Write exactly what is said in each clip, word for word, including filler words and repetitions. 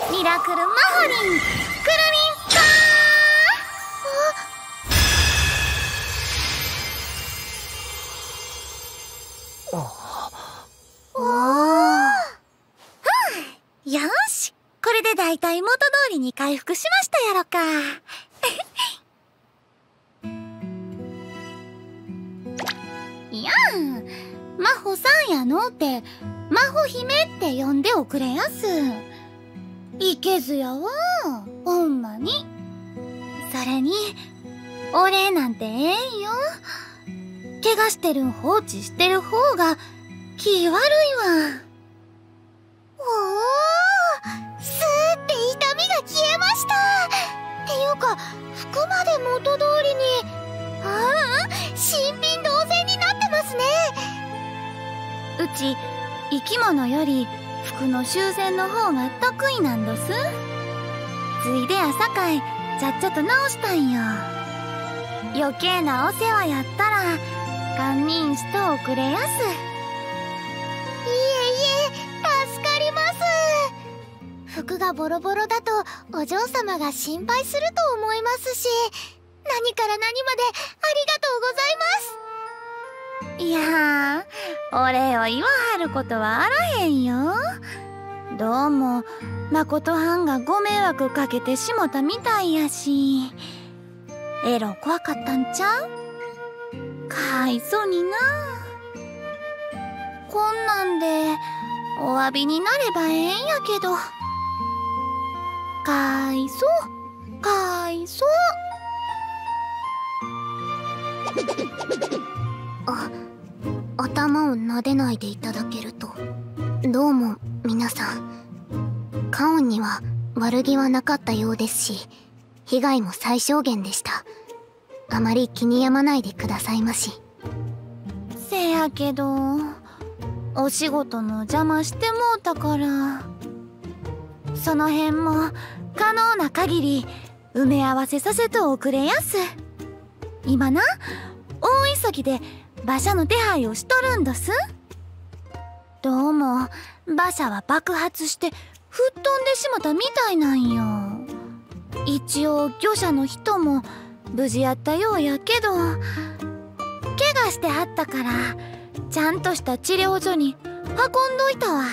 ミラクルマホリンくるみんぱー。おお、よし、これでだいたい元通りに回復しましたやろか。いやん、真帆さんやのって真帆姫って呼んでおくれやす。いけずやわ、ほんまに。それにお礼なんてええんよ。怪我してるん放置してる方が気悪いわ。おお、スーって痛みが消えました。っていうか服まで元通りに。ああ、新品同然になってますね。うち生き物より服の修繕の方が得意なんどす。ついでやさかいちゃっちゃと直したんよ。余計なお世話やったら堪忍しとおくれやす。いえいえ、助かります。服がボロボロだとお嬢様が心配すると思いますし、何から何までありがとうございます。いやー、お礼を言わはることはあらへんよ。どうも誠はんがご迷惑かけてしもたみたいやし、えろ怖かったんちゃう？かわいそうにな。こんなんでお詫びになればええんやけど。かわいそう、かわいそう。あ、頭を撫でないでいただけると。どうも皆さん、カオンには悪気はなかったようですし、被害も最小限でした。あまり気に病まないでくださいまし。せやけどお仕事の邪魔してもうたから、その辺も可能な限り埋め合わせさせておくれやす。今な、大急ぎで馬車の手配をしとるんどす。どうも馬車は爆発して吹っ飛んでしもたみたいなんよ。一応業者の人も無事やったようやけど、怪我してはったからちゃんとした治療所に運んどいたわ。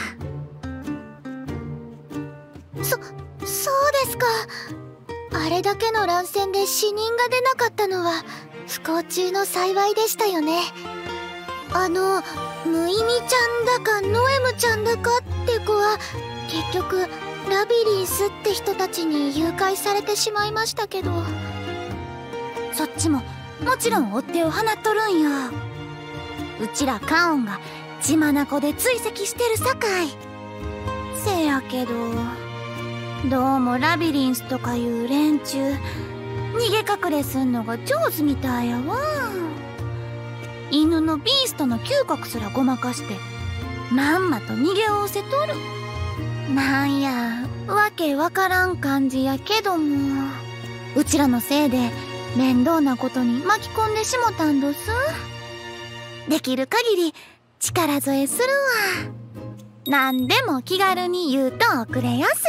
そ、そうですか。あれだけの乱戦で死人が出なかったのは不幸中の幸いでしたよね。あのムイミちゃんだかノエムちゃんだかって子は結局ラビリンスって人たちに誘拐されてしまいましたけど、そっちももちろん追っ手を放っとるんよ。うちらカオンが血眼で追跡してるさかい。せやけどどうもラビリンスとかいう連中逃げ隠れすんのが上手みたいやわ。犬のビーストの嗅覚すらごまかしてまんまと逃げおおせとる。なんやわけわからん感じやけども、うちらのせいで面倒なことに巻き込んでしもたんどす。できる限り力添えするわ。なんでも気軽に言うとおくれやす。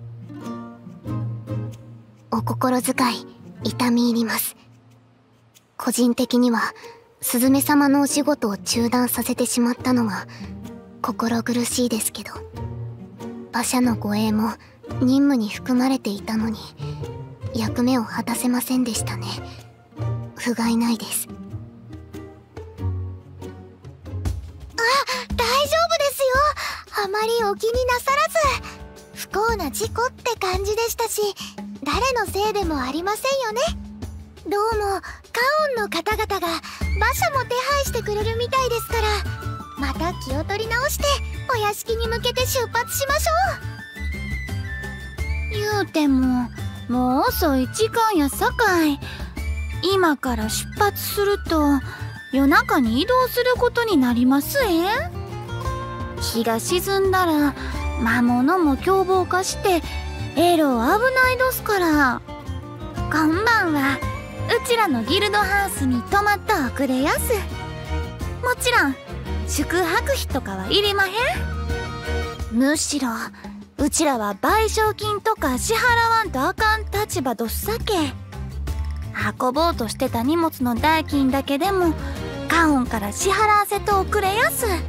お心遣い痛み入ります。個人的にはスズメ様のお仕事を中断させてしまったのが心苦しいですけど、馬車の護衛も任務に含まれていたのに役目を果たせませんでしたね。不甲斐ないです。あ、大丈夫ですよ。あまりお気になさらず。不幸な事故って感じでしたし、誰のせいでもありませんよね。どうもカオンの方々が馬車も手配してくれるみたいですから、また気を取り直してお屋敷に向けて出発しましょう。言うてももう遅い時間やさかい。今から出発すると夜中に移動することになりますえん。日が沈んだら魔物も凶暴化してえろ危ないどすから。今晩はうちらのギルドハウスに泊まっておくれやす。もちろん宿泊費とかはいりまへん。むしろうちらは賠償金とか支払わんとあかん立場どっさけ。運ぼうとしてた荷物の代金だけでもカオンから支払わせておくれやす。いえい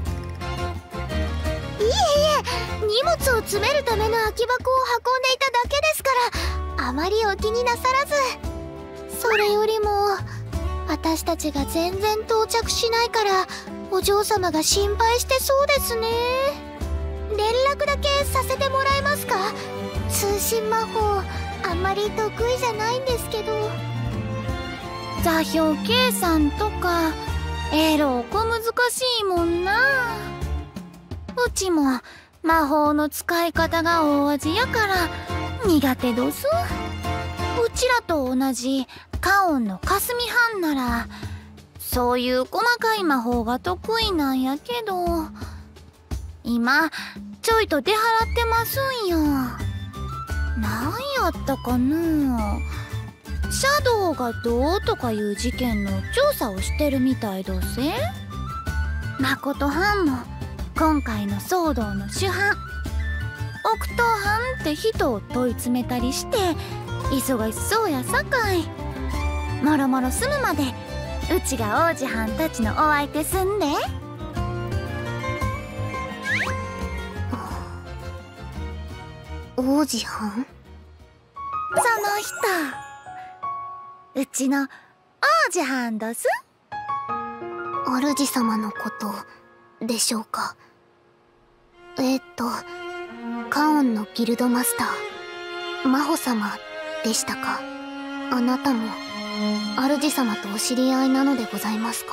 え、荷物を詰めるための空き箱を運んでいただけですから、あまりお気になさらず。それよりも私たちが全然到着しないからお嬢様が心配してそうですね。連絡だけさせてもらえますか？通信魔法あんまり得意じゃないんですけど。 座標計算とかえろこ難しいもんな。うちも魔法の使い方が大味やから苦手どす。うちらと同じカオンの霞班ならそういう細かい魔法が得意なんやけど、今ちょいと出払ってますんよ。なんやったかな。シャドウがどうとかいう事件の調査をしてるみたいどせ。マコト班も今回の騒動の主犯、オクトー班って人を問い詰めたりして忙しそうやさかい。もろもろ済むまでうちが王子はんたちのお相手すんで。 王子はん？ その人うちの王子はんどす。 主様のことでしょうか。えー、っとカオンのギルドマスター真帆様でしたか。あなたも主様とお知り合いなのでございますか。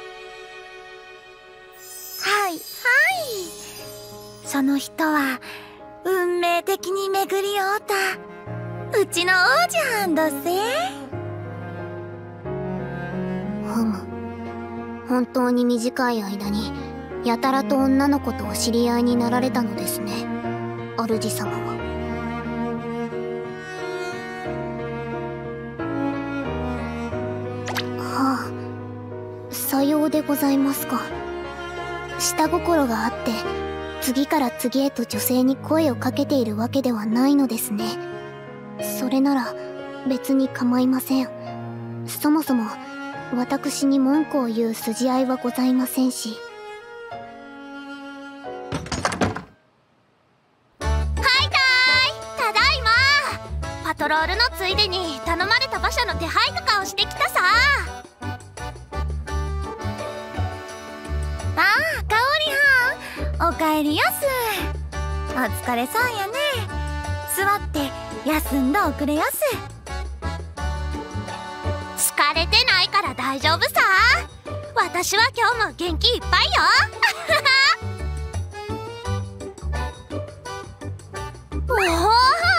はいはい。その人は運命的に巡り合うたうちの王子はんどせ。 ふむ、本当に短い間にやたらと女の子とお知り合いになられたのですね、主様は。はあ、さようでございますか。下心があって次から次へと女性に声をかけているわけではないのですね。それなら別に構いません。そもそも私に文句を言う筋合いはございませんし。 はいたーい、ただいま。パトロールのついでに頼まれた馬車の手配とかをしてきたさ。 ああ、かおりはんおかえりやす。お疲れさんやね。座って休んだおくれやす。 疲れてないから大丈夫さ。私は今日も元気いっぱいよ。おお、君がいる。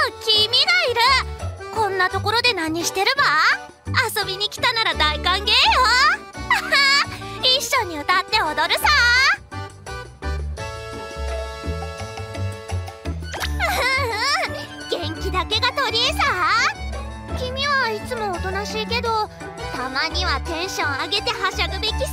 こんなところで何してるば？遊びに来たなら大歓迎よ。一緒に歌って踊るさ。元気だけが取り柄さ。君はいつもおとなしいけどたまにはテンション上げてはしゃぐべきさ。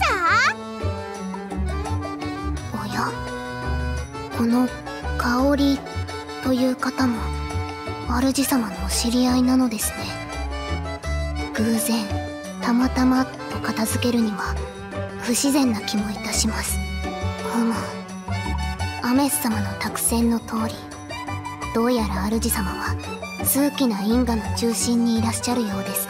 おや、この香りという方も主様のお知り合いなのですね。偶然たまたまと片付けるには不自然な気もいたします。ふむ、アメス様の託戦の通り、どうやら主様は数奇な因果の中心にいらっしゃるようですね。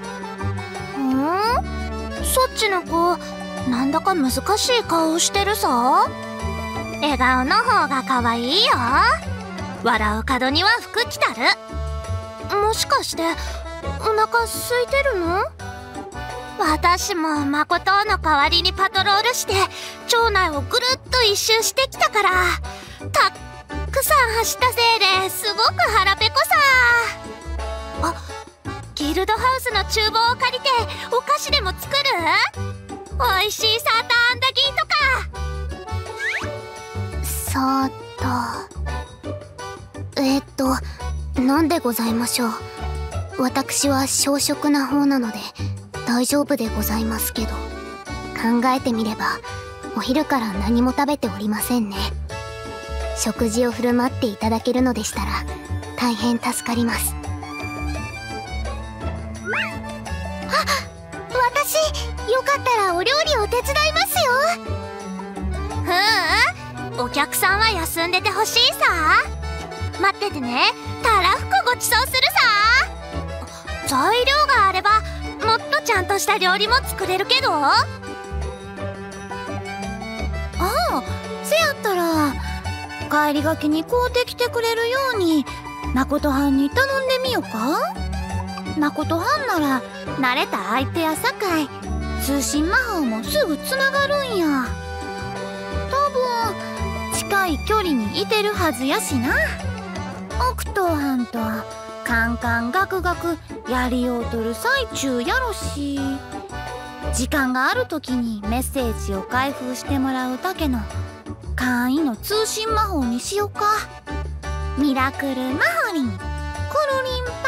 ん？そっちの子なんだか難しい顔してるさ。笑顔の方が可愛いよ。笑う角には福来たる。もしかしてお腹空いてるの？私も誠の代わりにパトロールして町内をぐるっと一周してきたから、たっくさん走ったせいですごく腹ペコさ。あ、ギルドハウスの厨房を借りてお菓子でも作る？おいしいサーターアンダギーとか。 さーたえー、っとなんでございましょう。私は小食な方なので大丈夫でございますけど、考えてみればお昼から何も食べておりませんね。 食事を振る舞っていただけるのでしたら大変助かります。あ、私よかったらお料理を手伝いますよ。 ううん、お客さんは休んでてほしいさ。待っててね、たらふくごちそうするさ。材料があればもっとちゃんとした料理も作れるけど。ああ、せやったら帰りがけに買うてきてくれるように誠はんに頼んでみようか。誠はんなら慣れた相手やさかい通信魔法もすぐつながるんや。多分近い距離にいてるはずやしな。奥藤はんとカンカンガクガクやりようとる最中やろし、時間がある時にメッセージを開封してもらうだけの簡易の通信魔法にしようか。ミラクルマホリンコロリンパ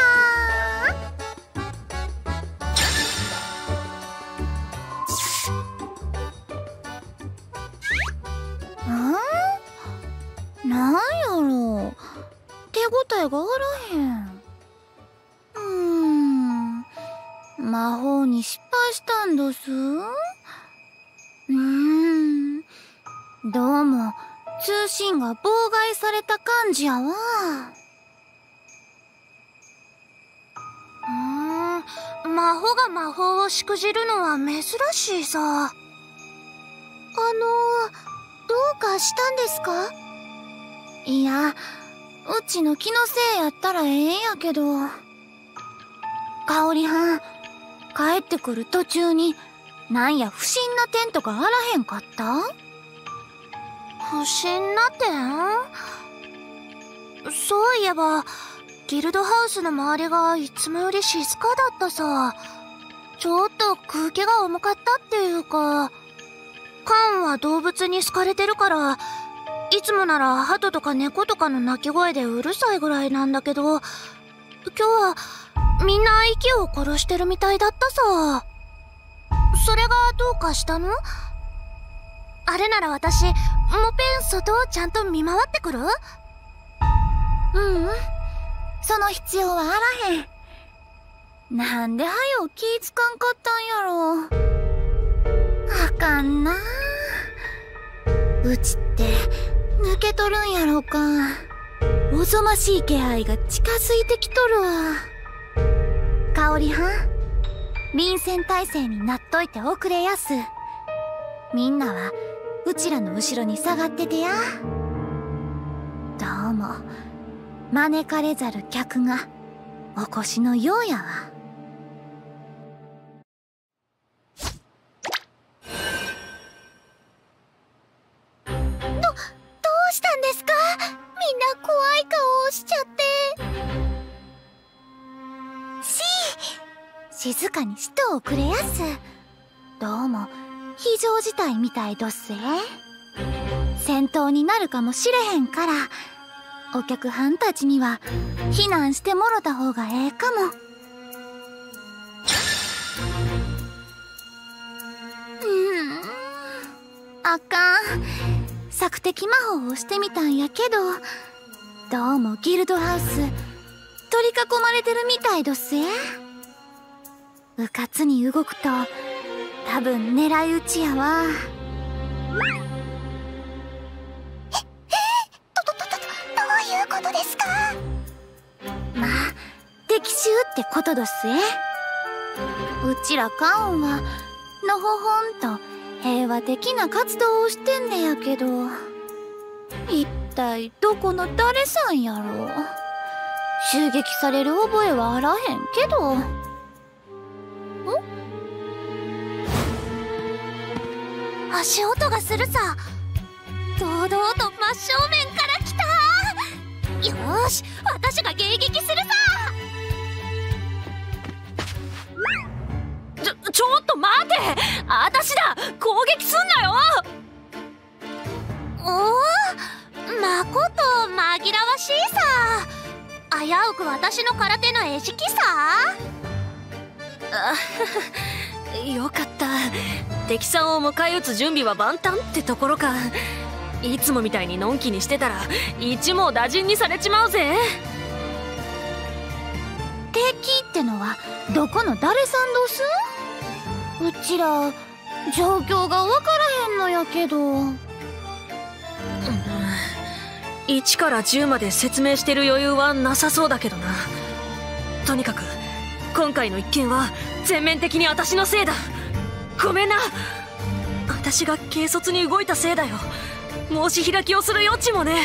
ー。ん？なんやろう、手応えがあらへん。うーん、魔法に失敗したんどす。うーん、どうも通信が妨害された感じやわ。 うーん、魔法が魔法をしくじるのは珍しいさ。あのー、 どうかしたんですか？ いや、うちの気のせいやったらええんやけど。香織はん、帰ってくる途中になんや不審な点とかあらへんかった？ 不審な点？そういえばギルドハウスの周りがいつもより静かだったさ。ちょっと空気が重かったっていうか、カンは動物に好かれてるからいつもなら鳩とか猫とかの鳴き声でうるさいぐらいなんだけど、今日はみんな息を殺してるみたいだったさ。それがどうかしたの？あれなら私もっぺん外をちゃんと見回ってくる？ ううん、その必要はあらへん。なんではよ気ぃつかんかったんやろ。あかんな。うちって抜けとるんやろか。おぞましい気配が近づいてきとるわ。香織はん、臨戦態勢になっといておくれやす。みんなはうちらの後ろに下がっててや。どうも招かれざる客がお越しのようやわ。 ど、どうしたんですか？みんな怖い顔をしちゃって。 しー、静かにしとおくれやす。どうも非常事態みたいどっせ。戦闘になるかもしれへんから、お客はんたちには避難してもろた方がええかも。うーん、あかん。索敵魔法をしてみたんやけど、どうもギルドハウス取り囲まれてるみたいどっせ。うかつに動くと多分狙い撃ちやわ。 え、え、ど、ど、ど、ど、どういうことですか？ まあ敵襲ってことどっせ。うちらカオンはのほほんと平和的な活動をしてんねやけど、一体どこの誰さんやろ。襲撃される覚えはあらへんけど。ん？ 足音がするさ。堂々と真正面から来た。よーし、私が迎撃するさ。 ちょ、ちょっと待て！私だ！攻撃すんなよ！ おお、まこと紛らわしいさ。危うく私の空手の餌食さ。 あよかった。敵さんを迎え撃つ準備は万端ってところか。 いつもみたいにのんきにしてたら一網打尽にされちまうぜ。 敵ってのはどこの誰さんどす？うちら状況が分からへんのやけど。うん、 いちからじゅうまで説明してる余裕はなさそうだけどな。とにかく今回の一件は全面的に私のせいだ。ごめんな。私が軽率に動いたせいだよ。申し開きをする余地もね。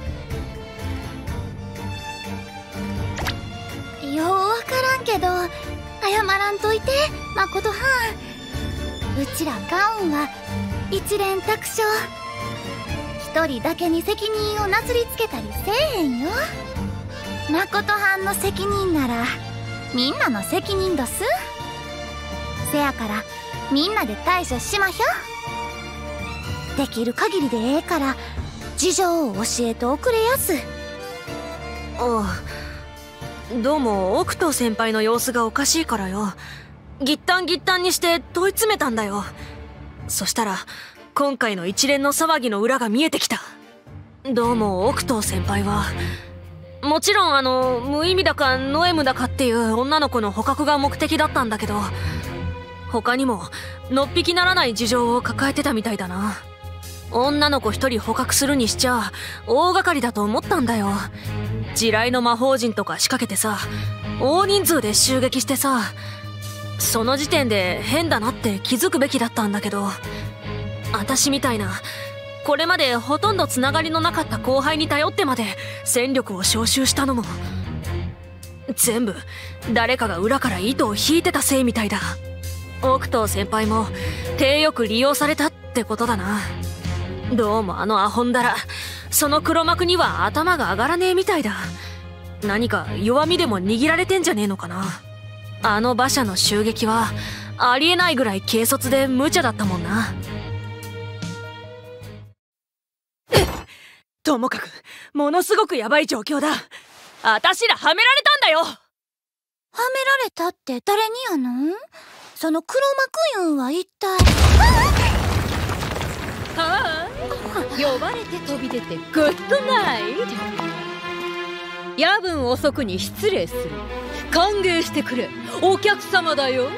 ようわからんけど謝らんといて誠はん。うちらガウンは一蓮托生。一人だけに責任をなすりつけたりせえへんよ。誠はんの責任ならみんなの責任どす。せやからみんなで対処しまひょ。できる限りでええから事情を教えておくれやす。 ああ、どうも奥藤先輩の様子がおかしいからよ。ぎったんぎったんにして問い詰めたんだよ。そしたら今回の一連の騒ぎの裏が見えてきた。どうも奥藤先輩はもちろんあの無意味だかノエムだかっていう女の子の捕獲が目的だったんだけど、他にものっぴきならない事情を抱えてたみたいだな。女の子一人捕獲するにしちゃ大掛かりだと思ったんだよ。地雷の魔法陣とか仕掛けてさ、大人数で襲撃してさ、その時点で変だなって気づくべきだったんだけど、私みたいなこれまでほとんどつながりのなかった後輩に頼ってまで戦力を招集したのも全部誰かが裏から糸を引いてたせいみたいだ。奥藤先輩も手よく利用されたってことだな。どうもあのアホンダラ、その黒幕には頭が上がらねえみたいだ。何か弱みでも握られてんじゃねえのかな。あの馬車の襲撃はありえないぐらい軽率で無茶だったもんな。ともかくものすごくヤバい状況だ。私らはめられたんだよ。はめられたって誰にやの？その黒幕いうんは一体。 はあ、呼ばれて飛び出てグッドナイト。夜分遅くに失礼する。歓迎してくれ、お客様だよ。うわ、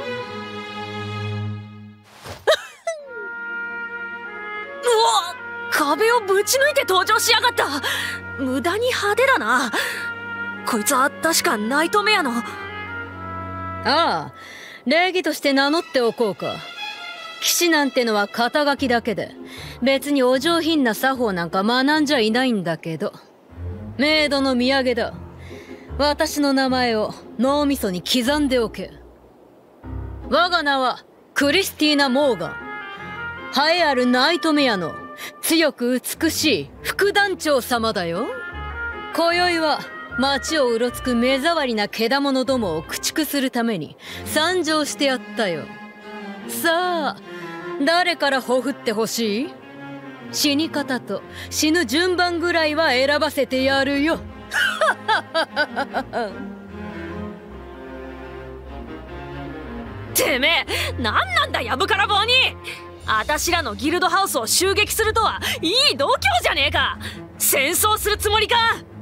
壁をぶち抜いて登場しやがった。無駄に派手だな。こいつは確かナイトメアの。 ああ、礼儀として名乗っておこうか。騎士なんてのは肩書きだけで、別にお上品な作法なんか学んじゃいないんだけど、メイドの土産だ。私の名前を脳みそに刻んでおけ。我が名はクリスティーナ・モーガン。栄えあるナイトメアの強く美しい副団長様だよ。今宵は街をうろつく目障りなけだものどもを駆逐するために参上してやったよ。さあ、誰からほふってほしい？死に方と死ぬ順番ぐらいは選ばせてやるよ。 てめえ、何なんだやぶから棒に。あたしらのギルドハウスを襲撃するとはいい度胸じゃねえか。戦争するつもりか。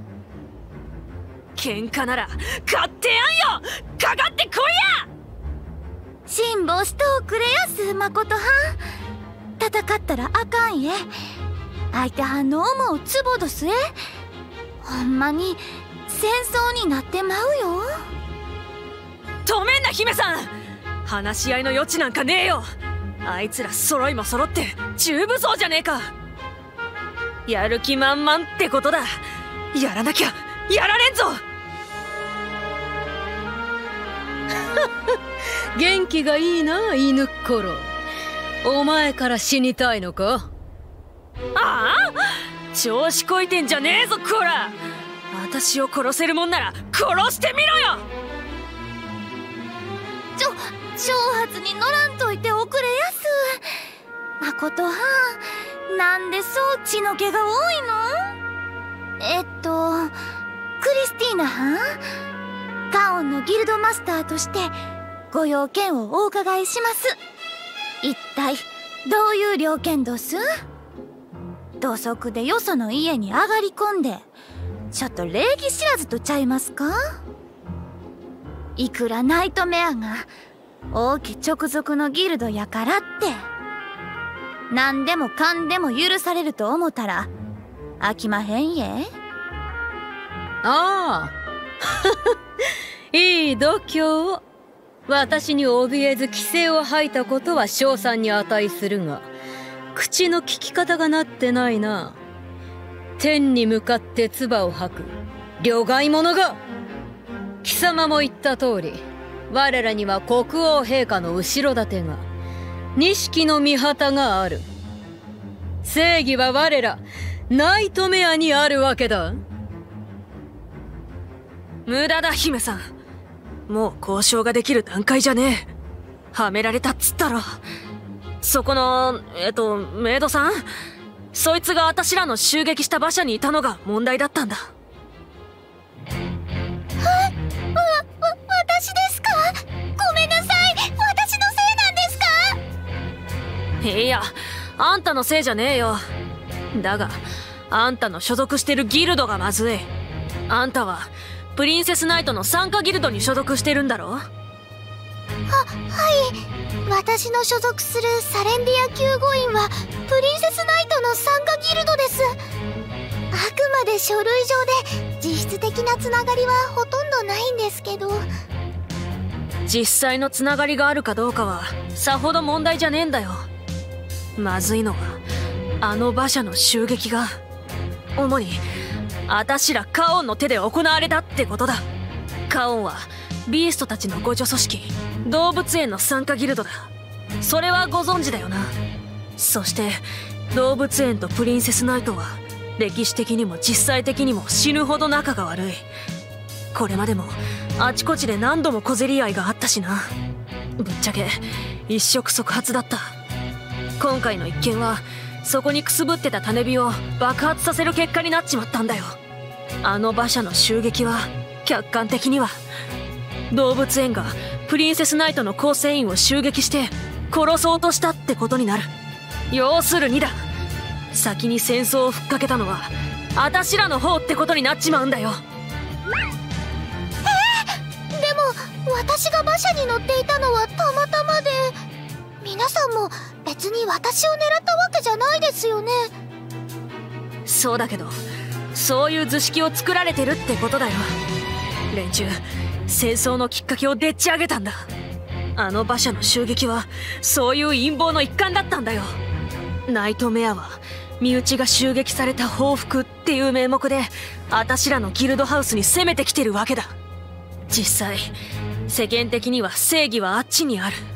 喧嘩なら買ってやんよ。かかってこいや。 辛抱しておくれやす、誠はん。戦ったらあかんえ。相手はんの思うつぼどすえ。ほんまに戦争になってまうよ。 止めんな姫さん。話し合いの余地なんかねえよ。あいつら揃いも揃って中武装じゃねえか。やる気満々ってことだ。やらなきゃやられんぞ。 元気がいいな、犬っころ。お前から死にたいのか？ ああ、調子こいてんじゃねえぞこら。私を殺せるもんなら殺してみろよ。 ちょ挑発に乗らんといておくれやす。誠はん、なんでそう血の気が多いの？えっとクリスティーナはん、カオンのギルドマスターとしてご用件をお伺いします。一体どういう了見どす？ 土足でよその家に上がり込んで、ちょっと礼儀知らずとちゃいますか？いくらナイトメアが王家直属のギルドやからって何でもかんでも許されると思ったら飽きまへんえ。 ああいい度胸。私に怯えず規制を吐いたことは称賛に値するが、口の利き方がなってないな。天に向かって唾を吐く両替者が。貴様も言った通り、我らには国王陛下の後ろ盾が、錦の御旗がある。正義は我らナイトメアにあるわけだ。 無駄だ姫さん。もう交渉ができる段階じゃねえ。はめられたっつったろ。そこのえっとメイドさん、そいつが私らの襲撃した馬車にいたのが問題だったんだ。 わ、わ、私ですか？ごめんなさい、私のせいなんですか？ いや、あんたのせいじゃねえよ。だがあんたの所属してるギルドがまずい。あんたはプリンセスナイトの参加ギルドに所属してるんだろ？は、 はい。私の所属するサレンディア救護員はプリンセスナイトの参加ギルドです。あくまで書類上で実質的なつながりはほとんどないんですけど。 実際のつながりがあるかどうかはさほど問題じゃねえんだよ。まずいのはあの馬車の襲撃が主にあたしらカオンの手で行われたってことだ。カオンはビーストたちの互助組織、動物園の参加ギルドだ。それはご存知だよな。そして動物園とプリンセスナイトは歴史的にも実際的にも死ぬほど仲が悪い。これまでもあちこちで何度も小競り合いがあったしな。ぶっちゃけ一触即発だった。今回の一件はそこにくすぶってた種火を爆発させる結果になっちまったんだよ。あの馬車の襲撃は客観的には動物園がプリンセスナイトの構成員を襲撃して殺そうとしたってことになる。要するにだ、先に戦争をふっかけたのはあたしらの方ってことになっちまうんだよ。 えー、でも私が馬車に乗っていたのはたまたまで、皆さんも別に私を狙ったわけじゃないですよね。 そうだけど、そういう図式を作られてるってことだよ。連中戦争のきっかけをでっち上げたんだ。あの馬車の襲撃はそういう陰謀の一環だったんだよ。ナイトメアは身内が襲撃された報復っていう名目であたしらのギルドハウスに攻めてきてるわけだ。実際世間的には正義はあっちにある。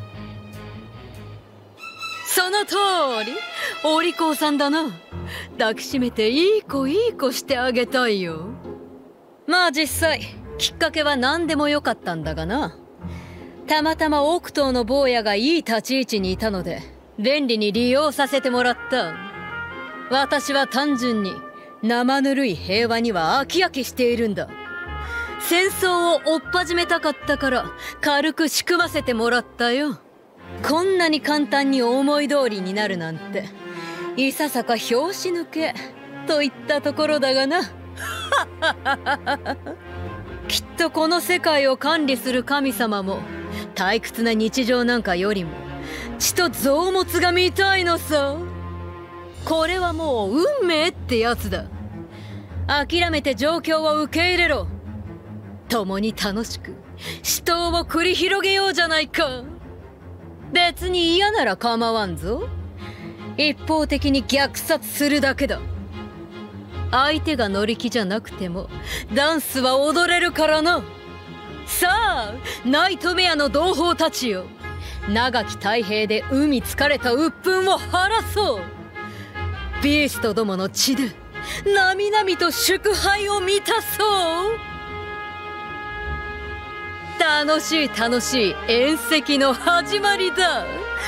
その通り、お利口さんだな。抱きしめていい子いい子してあげたいよ。まあ実際きっかけは何でもよかったんだがな。たまたま奥東の坊やがいい立ち位置にいたので便利に利用させてもらった。私は単純に生ぬるい平和には飽き飽きしているんだ。戦争を追っ始めたかったから軽く仕組ませてもらったよ。こんなに簡単に思い通りになるなんていささか拍子抜けといったところだがなきっとこの世界を管理する神様も退屈な日常なんかよりも血と臓物が見たいのさ。これはもう運命ってやつだ。諦めて状況を受け入れろ。共に楽しく死闘を繰り広げようじゃないか。別に嫌なら構わんぞ。一方的に虐殺するだけだ。相手が乗り気じゃなくてもダンスは踊れるからな。さあナイトメアの同胞たちよ、長き太平で海疲れた鬱憤を晴らそう。ビーストどもの血でなみなみと祝杯を満たそう。楽しい楽しい宴席の始まりだ。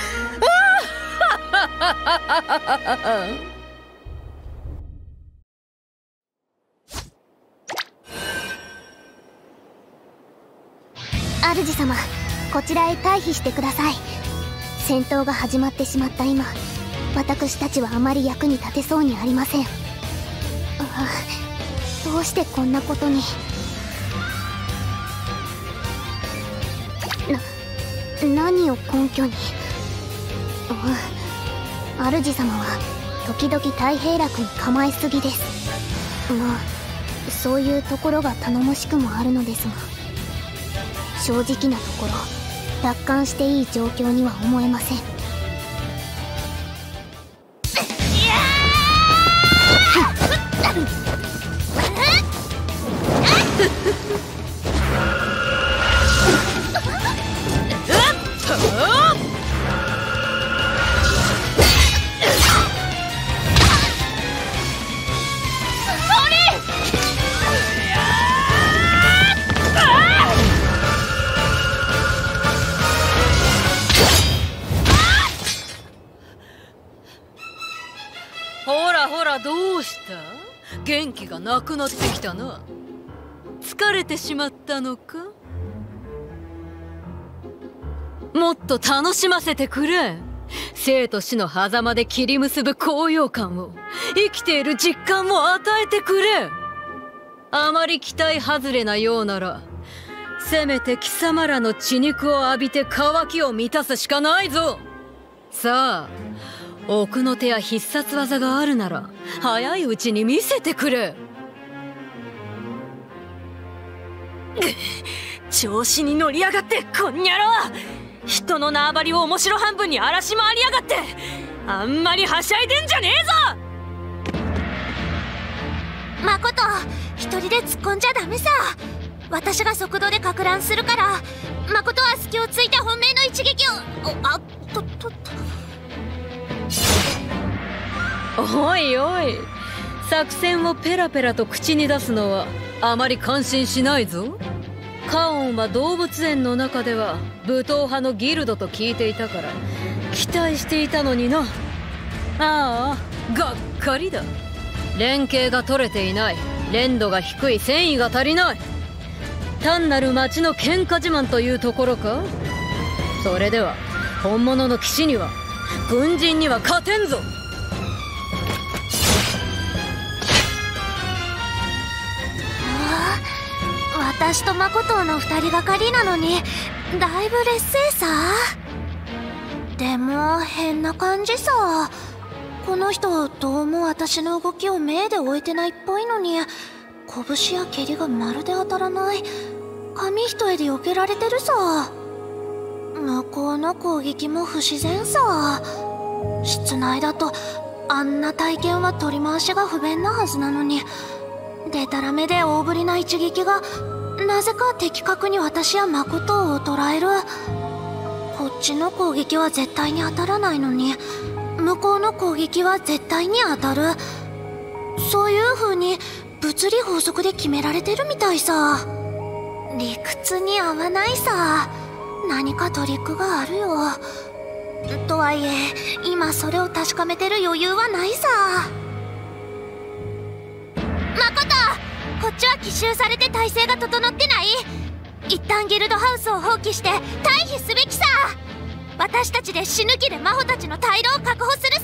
主様、こちらへ退避してください。戦闘が始まってしまった今、 私たちはあまり役に立てそうにありません。ああ、どうしてこんなことに。な、何を根拠に。ああ、主様は時々太平楽に構えすぎです。まあそういうところが頼もしくもあるのですが、正直なところ楽観していい状況には思えません。 ほらほら、どうした？元気がなくなってきたな。疲れてしまったのか？もっと楽しませてくれ。生と死の狭間で切り結ぶ高揚感を、生きている実感を与えてくれ。あまり期待外れなようなら、せめて貴様らの血肉を浴びて渇きを満たすしかないぞ。さあ、奥の手や必殺技があるなら早いうちに見せてくれ。 調子に乗りやがって、こんにゃろ。人の縄張りを面白半分に荒らし回りやがって、あんまりはしゃいでんじゃねえぞ。 マコト、一人で突っ込んじゃダメさ。私が速度でか乱するから、マコトは隙をついて本命の一撃を。あっとっとっと。 おいおい、作戦をペラペラと口に出すのはあまり感心しないぞ。カオンは動物園の中では武闘派のギルドと聞いていたから期待していたのにな。ああ、がっかりだ。連携が取れていない、連度が低い、戦意が足りない、単なる町の喧嘩自慢というところか。それでは本物の騎士には、軍人には勝てんぞ。 私とマコトの二人がかりなのにだいぶ劣勢さ。でも変な感じさ。この人どうも私の動きを目で追えてないっぽいのに、拳や蹴りがまるで当たらない。紙一重で避けられてるさ。向こうの攻撃も不自然さ。室内だとあんな体験は取り回しが不便なはずなのに、でたらめで大ぶりな一撃がなぜか的確に私やマコトを捉える。こっちの攻撃は絶対に当たらないのに、向こうの攻撃は絶対に当たる。そういう風に物理法則で決められてるみたいさ。理屈に合わないさ。何かトリックがあるよ。とはいえ今それを確かめてる余裕はないさ。マコト、こっちは奇襲されて体勢が整ってない。一旦ギルドハウスを放棄して退避すべきさ。私たちで死ぬ気で真帆たちの退路を確保するさ。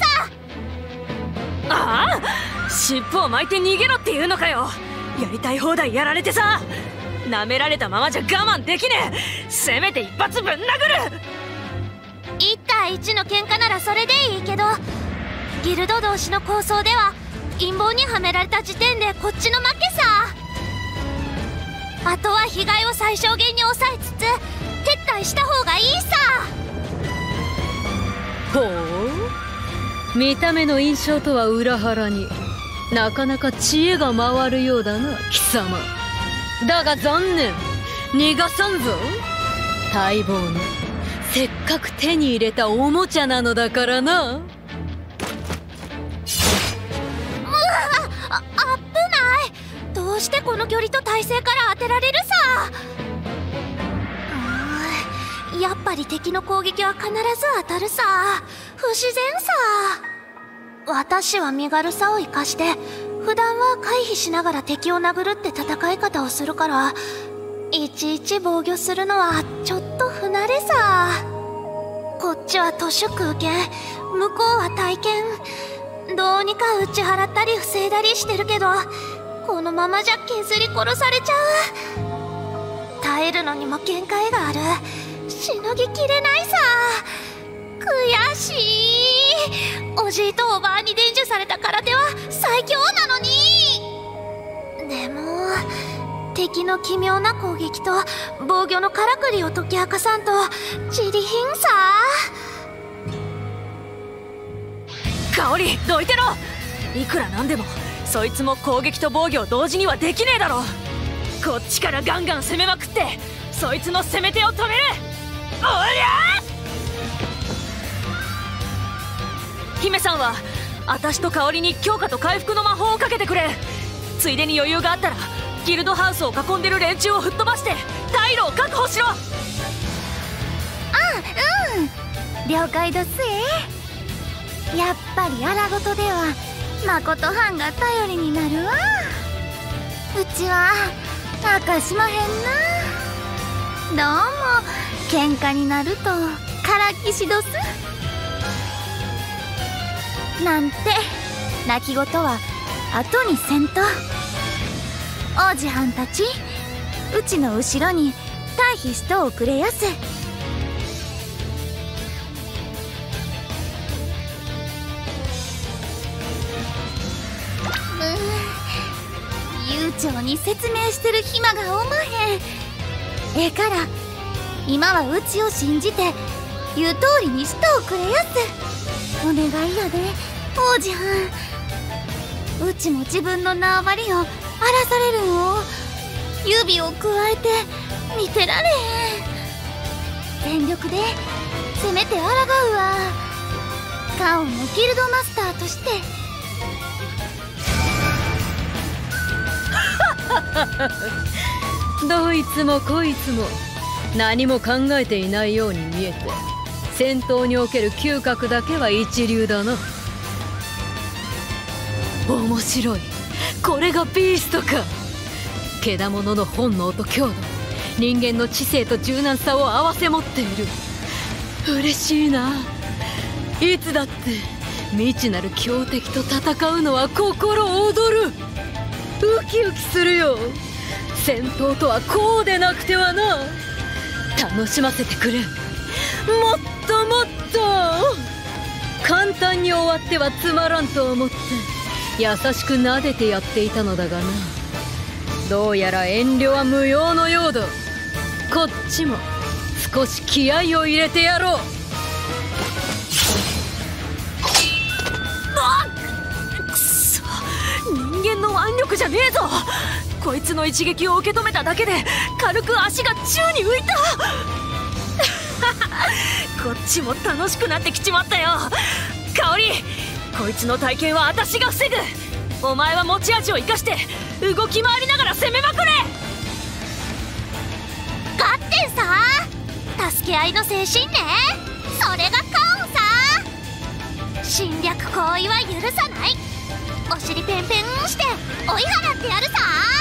ああ、尻尾を巻いて逃げろっていうのかよ。やりたい放題やられてさ、舐められたままじゃ我慢できねえ。せめて一発ぶん殴る。 いち対いちの喧嘩ならそれでいいけど、ギルド同士の抗争では陰謀にはめられた時点でこっちの負けさ。あとは被害を最小限に抑えつつ撤退した方がいいさ。 ほう、見た目の印象とは裏腹になかなか知恵が回るようだな貴様。だが残念、逃がさんぞ。待望のせっかく手に入れたおもちゃなのだからな。 あ、危ない。どうしてこの距離と体勢から当てられるさ。うーん、やっぱり敵の攻撃は必ず当たるさ。不自然さ。私は身軽さを生かして普段は回避しながら敵を殴るって戦い方をするから、いちいち防御するのはちょっと不慣れさ。こっちは徒手空拳、 向こうは体験どうにか打ち払ったり防いだりしてるけど、このままじゃ削り殺されちゃう。耐えるのにも限界がある。しのぎきれないさ。悔しい。おじいとおばあに伝授された空手は最強なのに。でも敵の奇妙な攻撃と防御のからくりを解き明かさんとちりひんさ。 香織、どいてろ。いくらなんでもそいつも攻撃と防御を同時にはできねえだろ。こっちからガンガン攻めまくってそいつの攻め手を止める。おりゃー！姫さんは私と香織に強化と回復の魔法をかけてくれ。ついでに余裕があったらギルドハウスを囲んでる連中を吹っ飛ばして退路を確保しろ。 あ、うん、了解どすえ。やっぱり荒事ではまこと藩が頼りになるわ。うちは明かしまへんな。どうも喧嘩になるとからきしどすなんて泣き言は後にせんと。王子はんたち、うちの後ろに退避しておくれやす。悠長に説明してる暇がおまへん。ええから今はうちを信じて言う通りにしておくれやす。お願いやで王子はん。うちも自分の縄張りを荒らされるんを指をくわえて見てられへん。全力でせめて抗うわ。カオンのギルドマスターとして。 どいつもこいつも何も考えていないように見えて、戦闘における嗅覚だけは一流だな。面白い。これがビーストか。獣の本能と強度、人間の知性と柔軟さを併せ持っている。嬉しいな。いつだって未知なる強敵と戦うのは心躍る。ウキウキするよ。戦闘とはこうでなくてはな。楽しませてくれ。もっともっと。簡単に終わってはつまらんと思って優しく撫でてやっていたのだがな。どうやら遠慮は無用のようだ。こっちも少し気合を入れてやろう。 くそ、人間の腕力じゃねえぞ。こいつの一撃を受け止めただけで軽く足が宙に浮いた。こっちも楽しくなってきちまったよ。香織、こいつの体験は私が防ぐ。お前は持ち味を生かして動き回りながら攻めまくれ。 勝ってんさ。助け合いの精神ね。それがカオンさ。侵略行為は許さない。お尻ペンペンして追い払ってやるさ。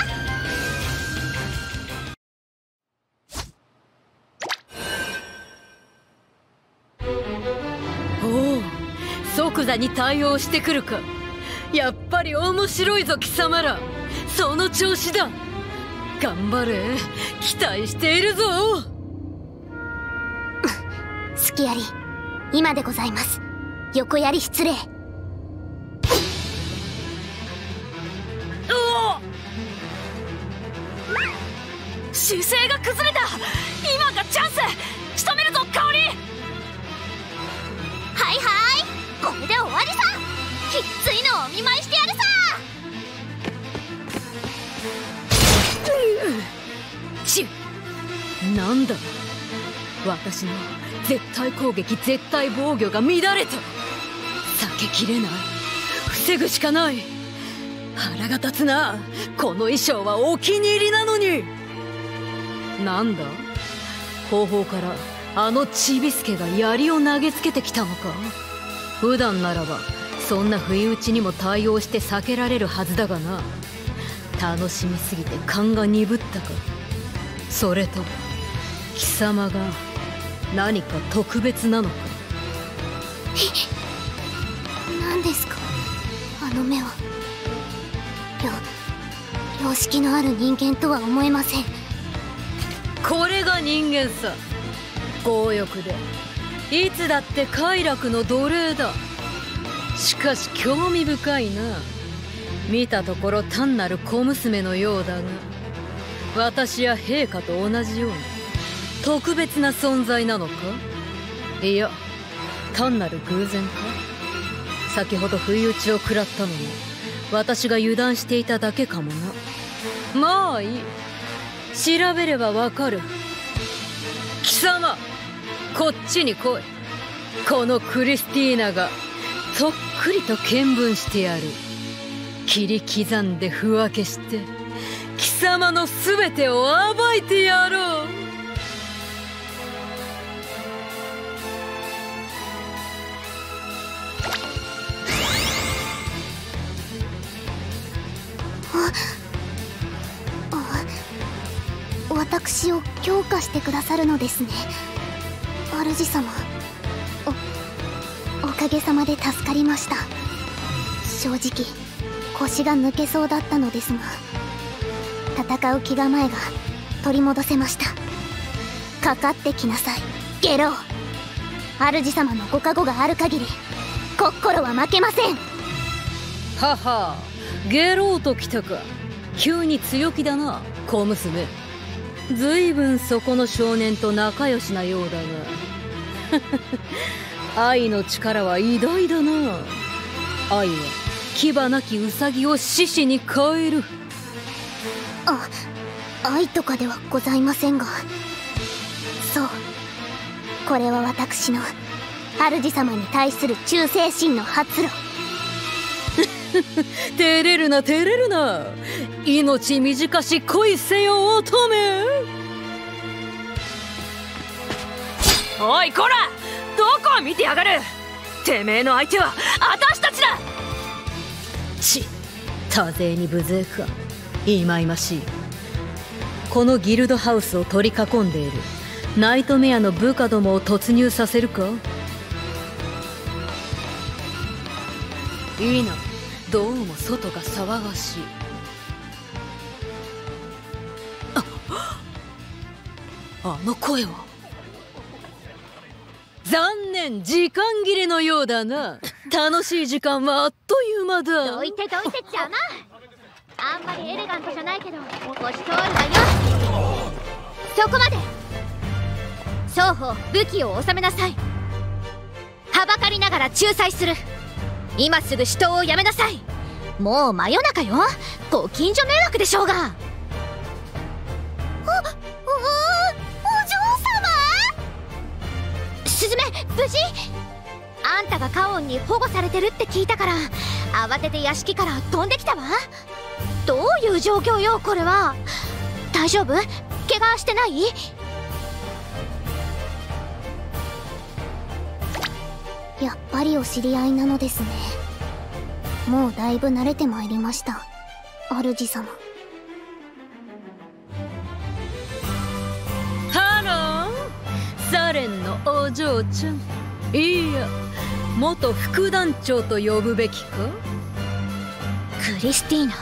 おお、即座に対応してくるか。やっぱり面白いぞ貴様ら。その調子だ。頑張れ。期待しているぞ。 隙あり。今でございます。横やり失礼。 姿勢が崩れた。今がチャンス。仕留めるぞ香織。 はいはい、これで終わりさ。きっついのをお見舞いしてやるさ。 ちなんだ。私の絶対攻撃絶対防御が乱れた。避けきれない。防ぐしかない。腹が立つな。この衣装はお気に入りなのに。なんだ、後方からあのちびすけが槍を投げつけてきたのか。普段ならばそんな不意打ちにも対応して避けられるはずだがな。楽しみすぎて勘が鈍ったか。それと貴様が何か特別なのか。 ですか、あの目は。よ良識のある人間とは思えません。 これが人間さ。強欲でいつだって快楽の奴隷だ。しかし興味深いな。見たところ単なる小娘のようだが、私や陛下と同じように特別な存在なのか。いや、単なる偶然か。先ほど不意打ちを食らったのも私が油断していただけかもな。まあいい、調べればわかる。貴様、こっちに来い。このクリスティーナがとっくりと見聞してやる。切り刻んで不分けして貴様の全てを暴いてやろう。 私を強化してくださるのですね、主様。お、おかげさまで助かりました。正直腰が抜けそうだったのですが、戦う気構えが取り戻せました。かかってきなさい、ゲロー。主様のご加護がある限り心は負けません。 はは、ゲローときたか。急に強気だな、小娘。ずいぶんそこの少年と仲良しなようだが愛の力は偉大だな。愛は牙なきウサギを獅子に変える。 あ、愛とかではございませんが、そう、これは私の主様に対する忠誠心の発露。 照れるな照れるな。命短し恋せよ乙女。 おいこら、どこを見てやがる。てめえの相手は私たちだ。 ち、多勢に無勢か。いまいましい。このギルドハウスを取り囲んでいるナイトメアの部下どもを突入させるか。いいな、どうも外が騒がしい。あ、あの声は。残念、時間切れのようだな。楽しい時間はあっという間だ。 どいてどいて邪魔。あんまりエレガントじゃないけどごちそうあるわよ。そこまで。双方武器を収めなさい。はばかりながら仲裁する。今すぐ死闘をやめなさい。もう真夜中よ。ご近所迷惑でしょうが。お、お、お嬢様。スズメ、無事？あんたがカオンに保護されてるって聞いたから慌てて屋敷から飛んできたわ。どういう状況よこれは。大丈夫？怪我してない？ やっぱりお知り合いなのですね。もうだいぶ慣れてまいりました、主様。 ハロー、サレンのお嬢ちゃん。いや、元副団長と呼ぶべきか。 クリスティーナ、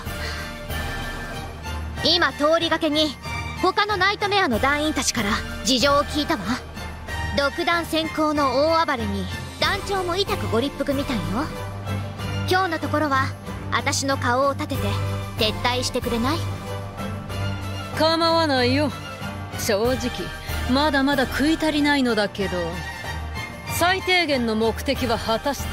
今通りがけに他のナイトメアの団員たちから事情を聞いたわ。独断専行の大暴れに団長も痛くご立腹みたいよ。今日のところは私の顔を立てて撤退してくれない？ 構わないよ。正直まだまだ食い足りないのだけど、最低限の目的は果たした。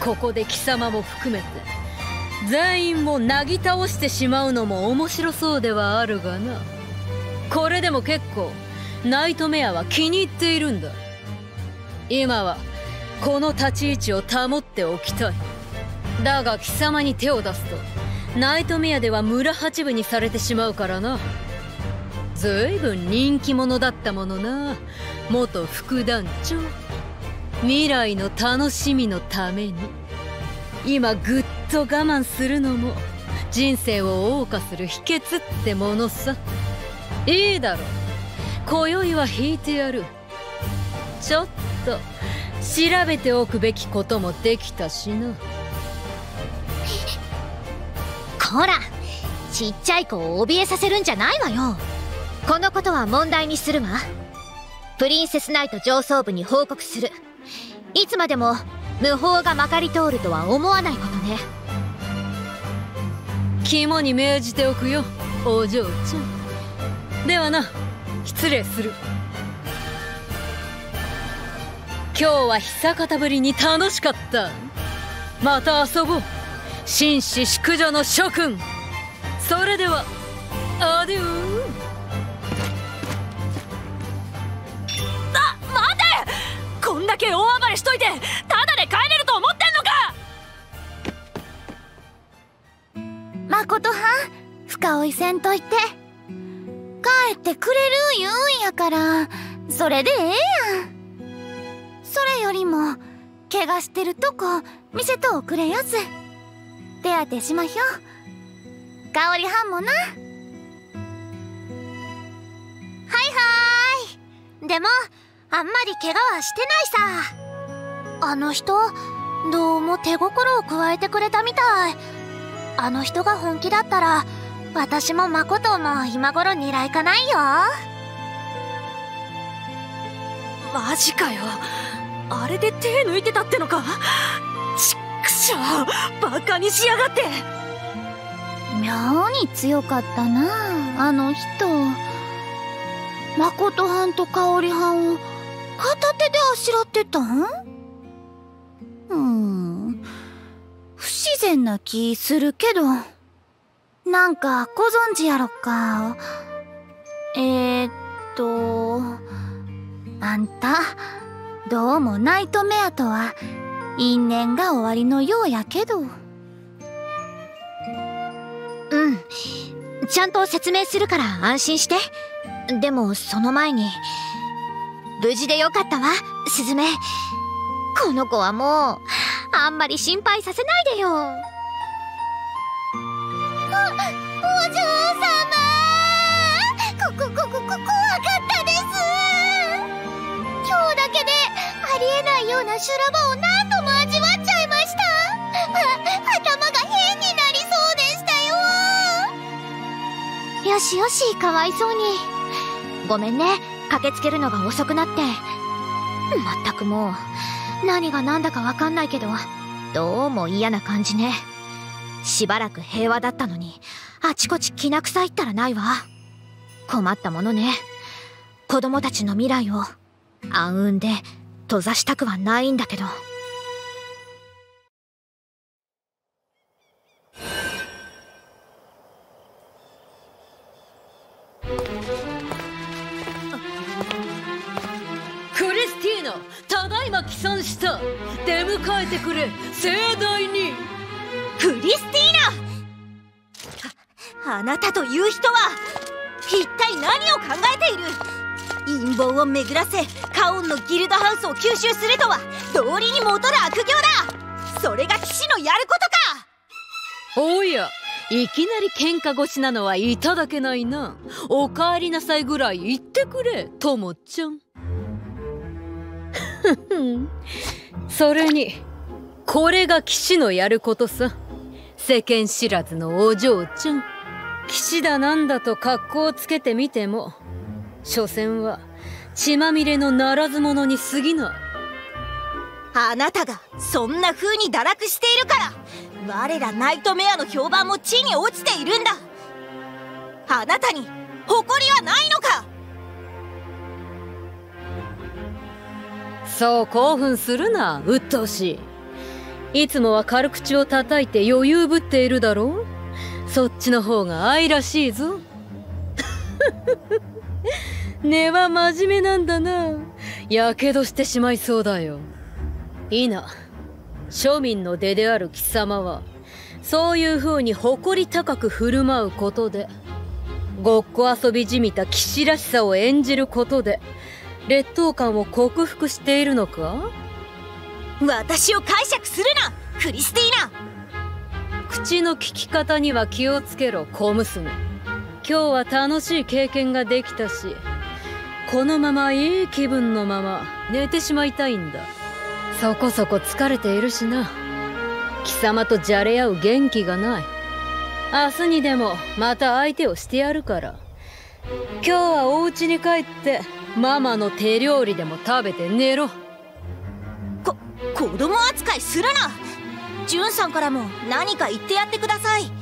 ここで貴様も含めて全員もなぎ倒してしまうのも面白そうではあるがな。これでも結構ナイトメアは気に入っているんだ。今はこの立ち位置を保っておきたい。だが貴様に手を出すとナイトメアでは村八分にされてしまうからな。ずいぶん人気者だったものな、元副団長。未来の楽しみのために今ぐっと我慢するのも人生を謳歌する秘訣ってものさ。いいだろう、今宵は引いてやる。ちょっと調べておくべきこともできたしな。 こら、ちっちゃい子を怯えさせるんじゃないわよ。このことは問題にするわ。プリンセスナイト上層部に報告する。いつまでも無法がまかり通るとは思わないことね。 肝に銘じておくよ、お嬢ちゃん。ではな、失礼する。今日は久方ぶりに楽しかった。また遊ぼう、紳士淑女の諸君。それではアデュー。 あ、待て！こんだけ大暴れしといてタダで帰れると思ってんのか！ まことはん、深追いせんといて。帰ってくれる言うんやから、それでええやん。それよりも怪我してるとこ見せておくれやす。手当てしまひょ。香りはんもな。はいはい。でもあんまり怪我はしてないさ。あの人どうも手心を加えてくれたみたい。あの人が本気だったら私も誠も今頃狙いかないよ。 マジかよ、あれで手抜いてたってのか。ちっくしょう、バカにしやがって。 妙に強かったなあの人。誠はんと香りはんを片手であしらってたん？うーん、不自然な気するけど。なんかご存知やろか。えー、っとあんたどうもナイトメアとは因縁が終わりのようやけど。 うん、ちゃんと説明するから安心して。でもその前に、無事でよかったわ、スズメ。この子はもうあんまり心配させないでよ。お、お嬢様、こここここ怖かったです。今日だけでありえないような修羅場を何度も味わっちゃいました。あ、頭が変になりそうでしたよ。よしよし、かわいそうに。ごめんね、駆けつけるのが遅くなって。まったくもう何が何だかわかんないけど、どうも嫌な感じね。しばらく平和だったのにあちこちきな臭いったらないわ。困ったものね。子供たちの未来を暗雲で閉ざしたくはないんだけど。 クリスティーナ、ただいま帰参した。出迎えてくれ、盛大に。 クリスティーナ！あ、あなたという人は一体何を考えている？陰謀を巡らせカオンのギルドハウスを吸収するとは道理に戻る悪行だ。それが騎士のやることか。 おや、いきなり喧嘩腰なのはいただけないな。お帰りなさいぐらい言ってくれ、ともちゃん。それにこれが騎士のやることさ。世間知らずのお嬢ちゃん、騎士だなんだと格好をつけてみても所詮は血まみれのならず者に過ぎない。 あなたがそんな風に堕落しているから我らナイトメアの評判も地に落ちているんだ。あなたに誇りはないのか。 そう興奮するな、鬱陶しい。いつもは軽口を叩いて余裕ぶっているだろう。そっちの方が愛らしいぞ。根は真面目なんだな。やけどしてしまいそうだよ。いいな、庶民の出である貴様はそういう風に誇り高く振る舞うことで、ごっこ遊びじみた騎士らしさを演じることで劣等感を克服しているのか？ 私を解釈するな、クリスティーナ。口の利き方には気をつけろ、小娘。今日は楽しい経験ができたし、このままいい気分のまま寝てしまいたいんだ。 そこそこ疲れているしな。貴様とじゃれ合う元気がない。明日にでもまた相手をしてやるから。今日はお家に帰ってママの手料理でも食べて寝ろ。 こ子供扱いするな。ジュンさんからも何か言ってやってください。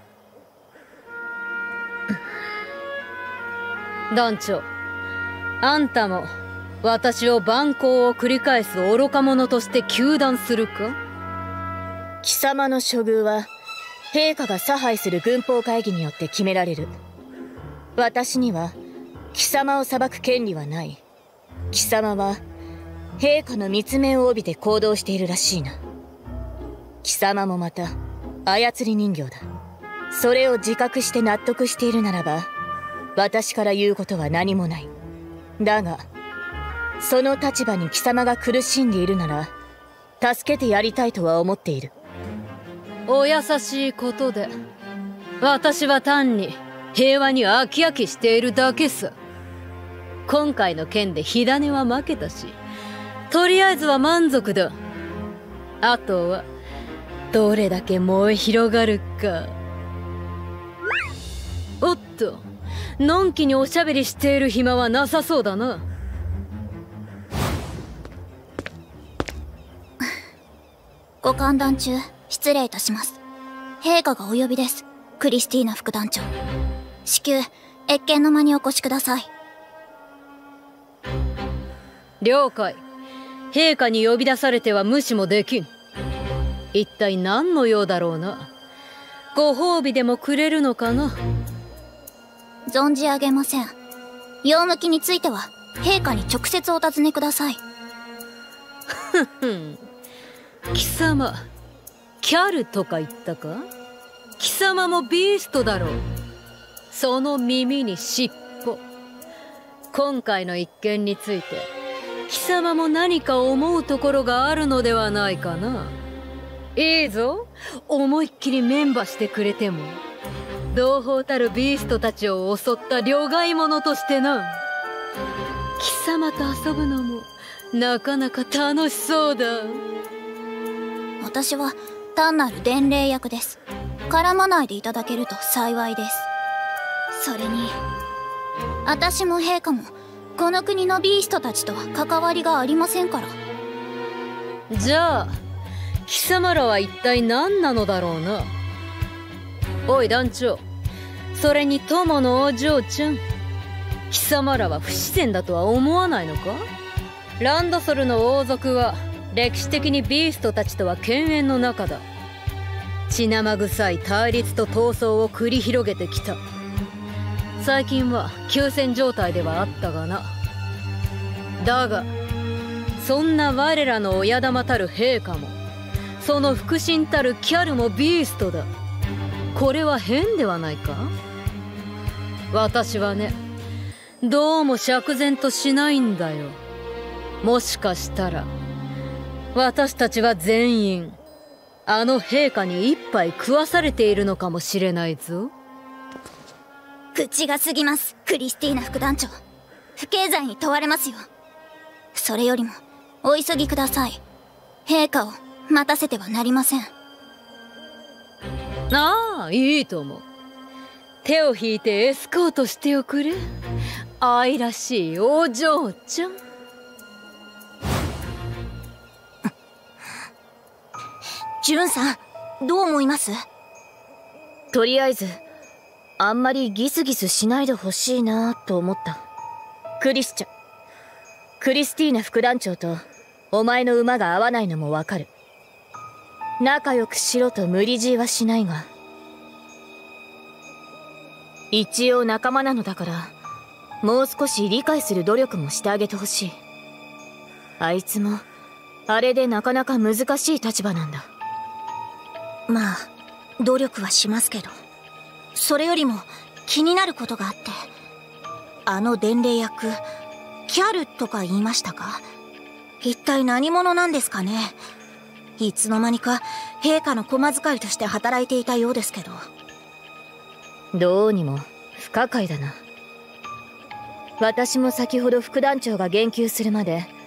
団長、あんたも私を蛮行を繰り返す愚か者として糾弾するか？ 貴様の処遇は陛下が差配する軍法会議によって決められる。私には貴様を裁く権利はない。貴様は陛下の密命を帯びて行動しているらしいな。貴様もまた操り人形だ。それを自覚して納得しているならば私から言うことは何もない。だがその立場に貴様が苦しんでいるなら助けてやりたいとは思っている。 お優しいことで。私は単に平和に飽き飽きしているだけさ。今回の件で火種は負けたし、とりあえずは満足だ。あとはどれだけ燃え広がるか。おっと、のんきにおしゃべりしている暇はなさそうだな。 ご歓談中失礼いたします。陛下がお呼びです。クリスティーナ副団長。至急謁見の間にお越しください。 了解。陛下に呼び出されては無視もできん。一体何の用だろうな。ご褒美でもくれるのかな。 存じ上げません。用向きについては陛下に直接お尋ねください。 ふふん。貴様キャルとか言ったか？貴様もビーストだろう。その耳に尻尾。今回の一件について貴様も何か思うところがあるのではないかな。いいぞ、思いっきりメンバしてくれても。同胞たるビーストたちを襲った両替者としてな。貴様と遊ぶのもなかなか楽しそうだ。 私は単なる伝令役です。絡まないでいただけると幸いです。それに私も陛下もこの国のビーストたちとは関わりがありませんから。 じゃあ貴様らは一体何なのだろうな。おい団長、それに友のお嬢ちゃん、貴様らは不自然だとは思わないのか？ランドソルの王族は歴史的にビーストたちとは犬猿の仲だ。血生臭い対立と闘争を繰り広げてきた。最近は休戦状態ではあったがな。だがそんな我らの親玉たる陛下もその腹心たるキャルもビーストだ。これは変ではないか？私はね、どうも釈然としないんだよ。もしかしたら私たちは全員あの陛下に一杯食わされているのかもしれないぞ。 口が過ぎます、クリスティーナ副団長。不敬罪に問われますよ。それよりもお急ぎください。陛下を待たせてはなりません。 ああ、いいと思う。手を引いてエスコートしておくれ。愛らしいお嬢ちゃん。 ジュンさん、どう思います？ とりあえずあんまりギスギスしないでほしいなと思った。クリスチャクリスティーナ副団長とお前の馬が合わないのもわかる。仲良くしろと無理強いはしないが、一応仲間なのだからもう少し理解する努力もしてあげてほしい。あいつもあれでなかなか難しい立場なんだ。 まあ努力はしますけど、それよりも気になることがあって、あの伝令役キャルとか言いましたか？一体何者なんですかね。いつの間にか陛下の駒使いとして働いていたようですけど。 どうにも不可解だな。私も先ほど副団長が言及するまで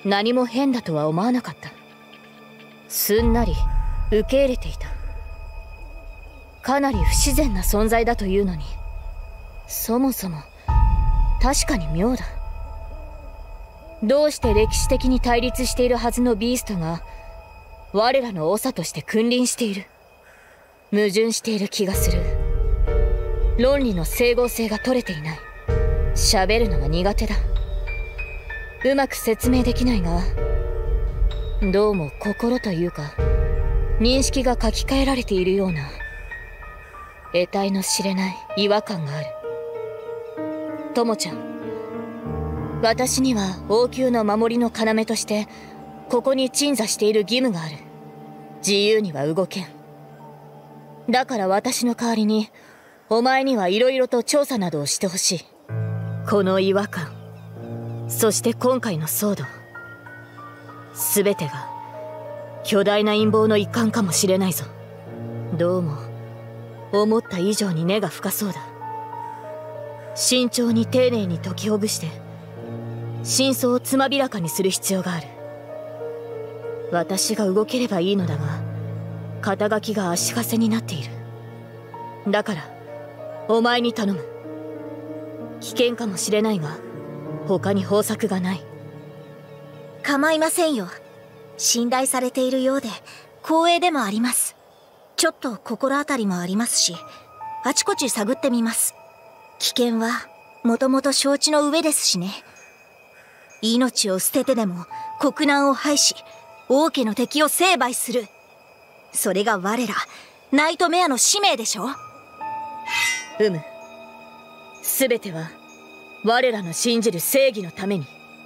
何も変だとは思わなかった。すんなり受け入れていた。かなり不自然な存在だというのに、そもそも確かに妙だ。どうして歴史的に対立しているはずのビーストが我らの長として君臨している。矛盾している気がする。論理の整合性が取れていない。喋るのが苦手だ。うまく説明できないが、どうも心というか認識が書き換えられているような得体の知れない違和感がある。ともちゃん、私には王宮の守りの要としてここに鎮座している義務がある。自由には動けん。だから私の代わりにお前にはいろいろと調査などをしてほしい。この違和感、そして今回の騒動、全てが巨大な陰謀の一環かもしれないぞ。どうも思った以上に根が深そうだ。慎重に丁寧に解きほぐして真相をつまびらかにする必要がある。私が動ければいいのだが、肩書きが足かせになっている。だからお前に頼む。危険かもしれないが他に方策がない。 構いませんよ。信頼されているようで光栄でもあります。ちょっと心当たりもありますし、あちこち探ってみます。危険はもともと承知の上ですしね。命を捨ててでも国難を排し、王家の敵を成敗する。それが我らナイトメアの使命でしょ。 うむ。全ては我らの信じる正義のために。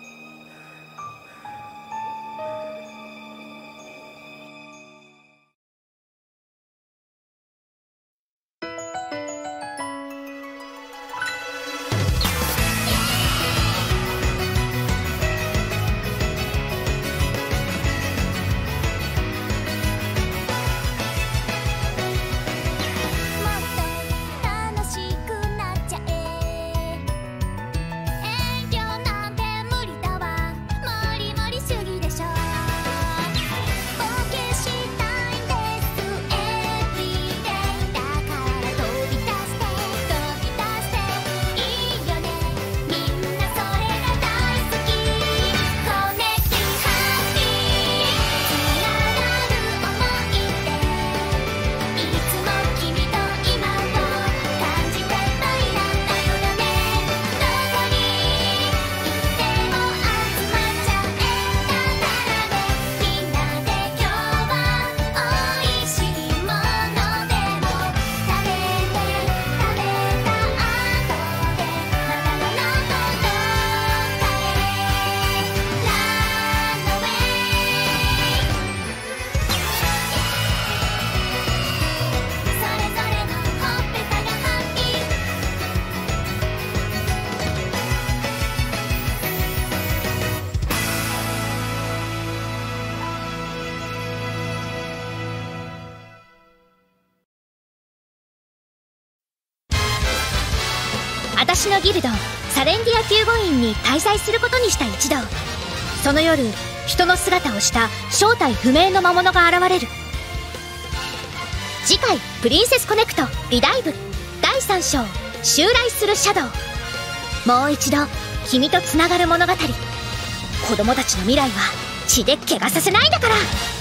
私のギルドサレンディア救護員に滞在することにした一同。その夜、人の姿をした正体不明の魔物が現れる。次回プリンセスコネクトリダイブだいさん章襲来するシャドウ。もう一度君とつながる物語。子供たちの未来は血で怪我させないんだから。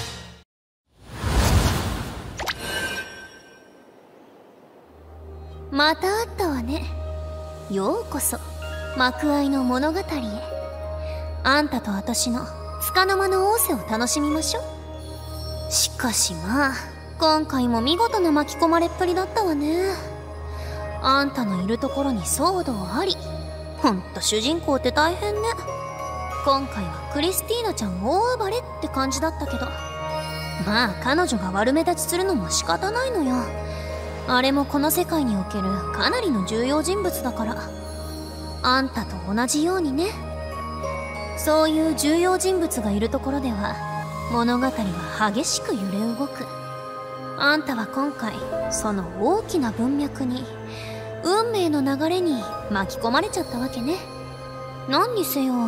また会ったわね。ようこそ幕間の物語へ。あんたと私の束の間の仰せを楽しみましょう。しかしまあ今回も見事な巻き込まれっぷりだったわね。あんたのいるところに騒動あり。ほんと主人公って大変ね。今回はクリスティーナちゃん大暴れって感じだったけど、まあ彼女が悪目立ちするのも仕方ないのよ。あれもこの世界におけるかなりの重要人物だから。あんたと同じようにね。そういう重要人物がいるところでは物語は激しく揺れ動く。あんたは今回その大きな文脈に、運命の流れに巻き込まれちゃったわけね。何にせよ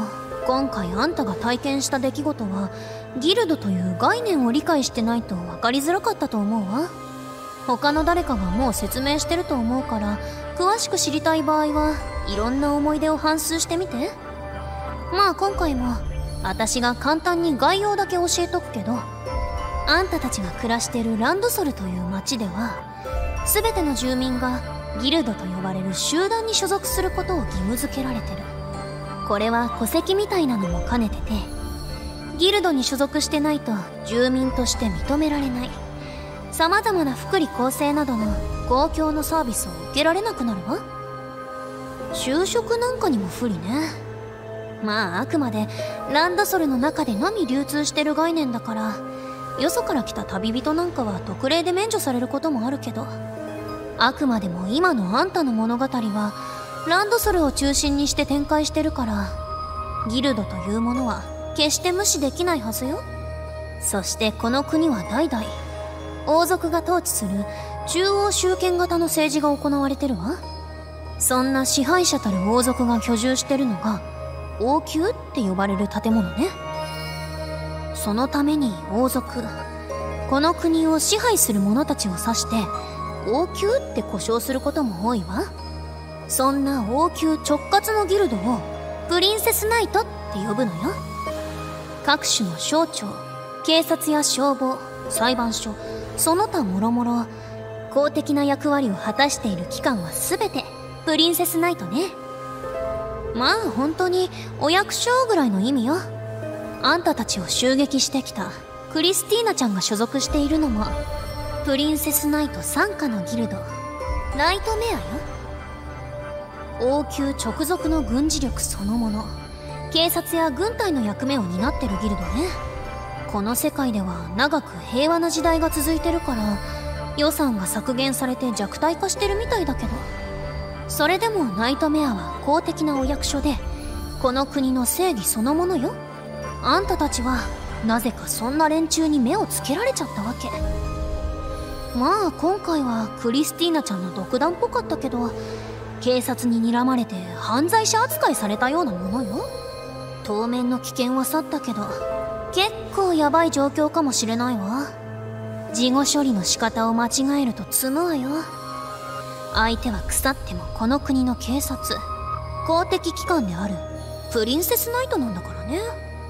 今回あんたが体験した出来事はギルドという概念を理解してないと分かりづらかったと思うわ。他の誰かがもう説明してると思うから、詳しく知りたい場合はいろんな思い出を反芻してみて。まあ今回も私が簡単に概要だけ教えとくけど、あんたたちが暮らしてるランドソルという町では全ての住民がギルドと呼ばれる集団に所属することを義務付けられてる。これは戸籍みたいなのも兼ねてて、ギルドに所属してないと住民として認められない。様々な福利厚生などの公共のサービスを受けられなくなるわ。就職なんかにも不利ね。まああくまでランドソルの中でのみ流通してる概念だから、よそから来た旅人なんかは特例で免除されることもあるけど、あくまでも今のあんたの物語はランドソルを中心にして展開してるから、ギルドというものは決して無視できないはずよ。そしてこの国は代々王族が統治する中央集権型の政治が行われてるわ。そんな支配者たる王族が居住してるのが王宮って呼ばれる建物ね。そのために王族、この国を支配する者たちを指して王宮って呼称することも多いわ。そんな王宮直轄のギルドをプリンセスナイトって呼ぶのよ。各種の省庁、警察や消防、裁判所、その他もろもろ公的な役割を果たしている機関は全てプリンセスナイトね。まあ本当にお役所ぐらいの意味よ。あんたたちを襲撃してきたクリスティーナちゃんが所属しているのもプリンセスナイト傘下のギルド、ナイトメアよ。王宮直属の軍事力そのもの、警察や軍隊の役目を担ってるギルドね。この世界では長く平和な時代が続いてるから予算が削減されて弱体化してるみたいだけど、それでもナイトメアは公的なお役所でこの国の正義そのものよ。あんたたちはなぜかそんな連中に目をつけられちゃったわけ。まあ今回はクリスティーナちゃんの独断っぽかったけど、警察に睨まれて犯罪者扱いされたようなものよ。当面の危険は去ったけど結構ヤバい状況かもしれないわ。事後処理の仕方を間違えると積むわよ。相手は腐ってもこの国の警察、公的機関であるプリンセスナイトなんだからね。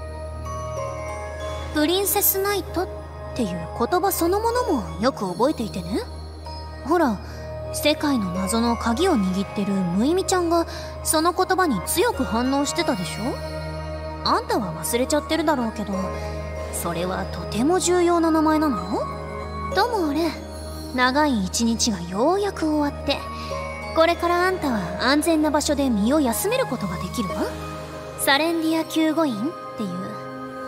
プリンセスナイトっていう言葉そのものもよく覚えていてね。ほら、世界の謎の鍵を握ってるムイミちゃんがその言葉に強く反応してたでしょ。あんたは忘れちゃってるだろうけど、それはとても重要な名前なのよ。ともあれ、長い一日がようやく終わって、これからあんたは安全な場所で身を休めることができるわ。サレンディア救護院っていう、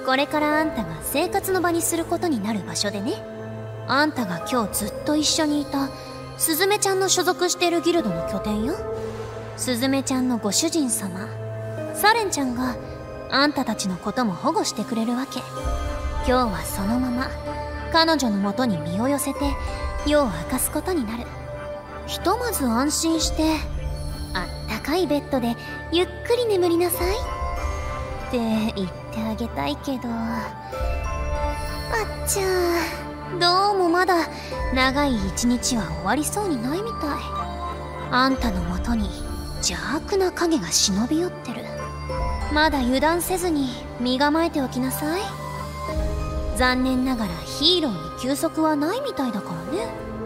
これからあんたが生活の場にすることになる場所でね。あんたが今日ずっと一緒にいたスズメちゃんの所属しているギルドの拠点よ。スズメちゃんのご主人様サレンちゃんがあんたたちのことも保護してくれるわけ。今日はそのまま彼女のもとに身を寄せて夜を明かすことになる。ひとまず安心してあったかいベッドでゆっくり眠りなさいって言ってあげたいけど、あっちゃー、どうもまだ長い一日は終わりそうにないみたい。あんたのもとに邪悪な影が忍び寄ってる。まだ油断せずに身構えておきなさい。残念ながらヒーローに休息はないみたいだからね。